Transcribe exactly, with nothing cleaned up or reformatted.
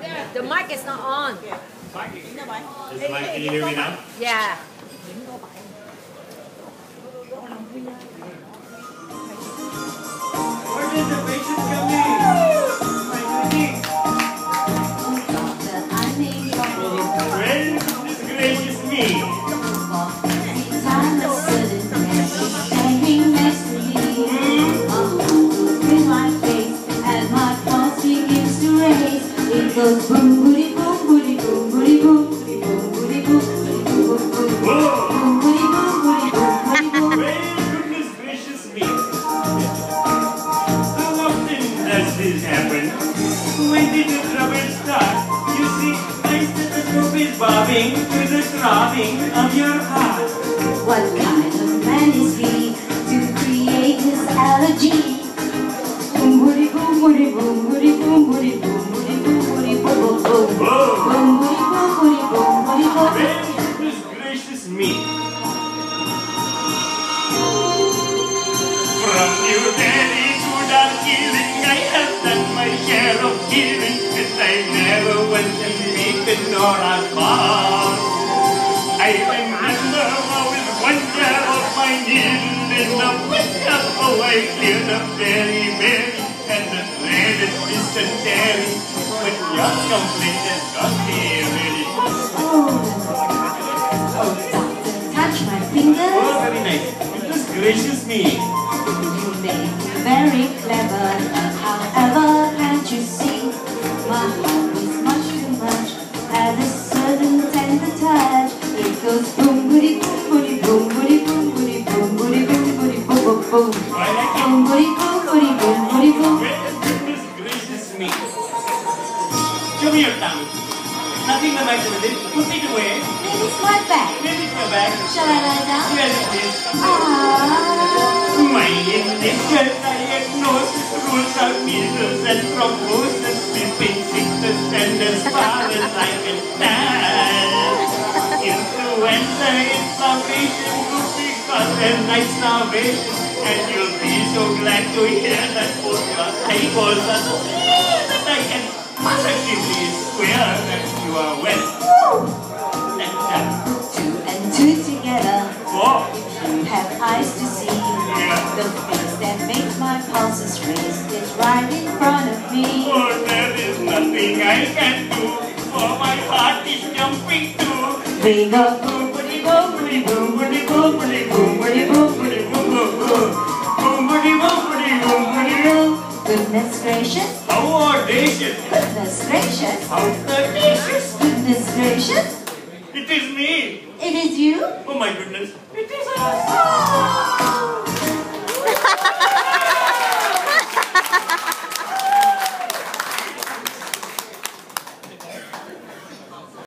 The mic is not on. Is the mic, can you hear me now? Yeah. Where did the patient come in? My goodness. Well, goodness gracious me. It goes boom, booty, boom, booty, boom, booty, boom, booty, boom, booty, boom, booty, boom, boom, boom, boom, booty, boom, booty, boom, booty, boom. Well, goodness gracious me. How often does this happen? When did the trouble start? You see, my stethoscope is bobbing to the throbbing of your heart. What kind of man is he to create this allergy? Boom, booty, boom, booty, boom, booty, boom, booty, boom. Goodness gracious me. From New Delhi to Darjeeling, I have done my share of healing, and I never went to Lincoln nor a cause. I remember how with wonder of my needle in the winter, how I cleared up very, very, and the dreaded dysentery. But your complaint has got me really. Oh, oh, doctor, touch my fingers. Oh, very nice. Goodness gracious me. You may be very clever, however, can't you see? My heart is much too much, at a certain tender touch. It goes boom, booty, boom, booty, boom, booty, boom, booty, boom, booty, boom, booty, boom, boom, boom. I like it. Boom, booty, boom, booty, boom, booty, boom. Goodness gracious me. Show me your tongue. Nothing the matter with it. Put it away. Maybe it's my bag. Maybe it's my bag. Shall I lie down? Yes, please. Ah. My initial diagnosis rules out measles and thrombosis, sleeping sickness, and as far as I can tell, influenza inflammation could be caused a night starvation, and you'll be so glad to hear that both your eyeballs are so clear that I can positively swear that you are well. And that. Two and two together. Oh. You have eyes to see. Yeah. The face that makes my pulses race is right in front of me. Oh, there is nothing I can do, for my heart is jumping too. Ring a boom, boom, boom, boom, boom, boom, boom, boom, boom, boom, boom, boom, boom. Goodness gracious. How audacious. Goodness gracious. How audacious. Goodness gracious. It is me. It is you. Oh my goodness. It is us. Oh.